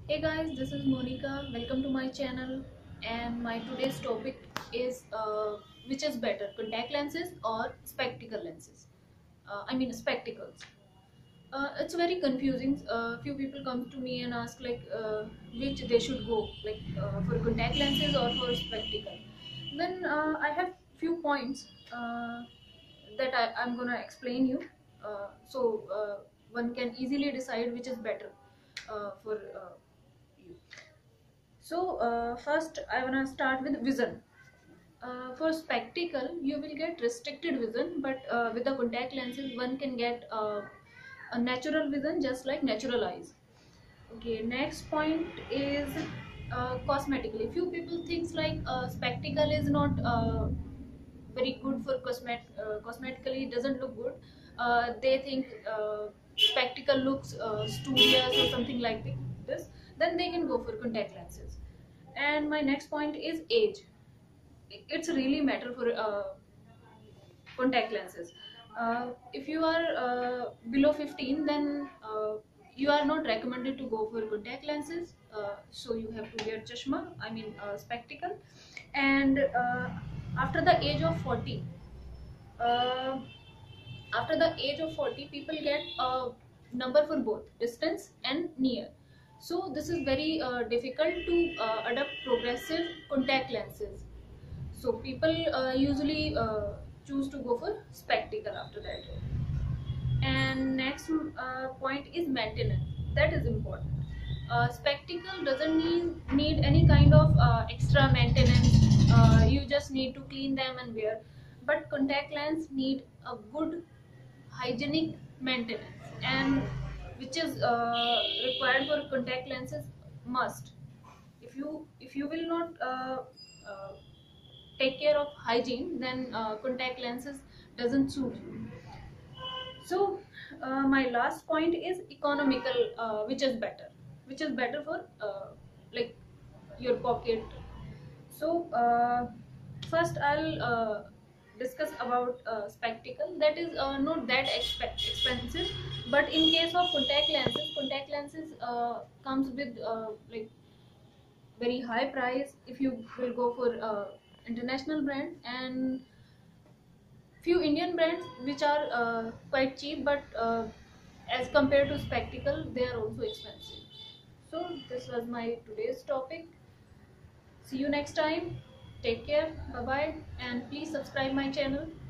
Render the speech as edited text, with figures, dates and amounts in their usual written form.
Hey guys, this is Monica. Welcome to my channel. And my today's topic is which is better, contact lenses or spectacle lenses? Spectacles. It's very confusing. Few people come to me and ask which they should go, for contact lenses or for spectacle. Then I have few points that I'm gonna explain you, so one can easily decide which is better for you. So first I wanna start with vision. For spectacle, you will get restricted vision, but with the contact lenses, one can get a natural vision just like natural eyes. Okay, next point is cosmetically. Few people thinks spectacle is not very good for cosmetically. It doesn't look good. They think spectacle looks studious or something like this. Then they can go for contact lenses. And my next point is age. It's really matter for contact lenses. If you are below 15, then you are not recommended to go for contact lenses. So you have to wear chashma, spectacle. And after the age of 40, uh, people get a number for both distance and near. So this is very difficult to adopt progressive contact lenses. So people usually choose to go for spectacle after that. And next point is maintenance. That is important. Spectacle doesn't need any kind of extra maintenance. You just need to clean them and wear. But contact lens need a good hygienic maintenance, and which is required for contact lenses must. If you will not take care of hygiene, then contact lenses doesn't suit you. So my last point is economical, which is better for like your pocket. So first I'll discuss about spectacle. That is not that expensive, but in case of contact lenses comes with very high price if you will go for international brand, and few Indian brands which are quite cheap, but as compared to spectacle, they are also expensive. So this was my today's topic. See you next time. Take care. Bye bye, and please subscribe my channel.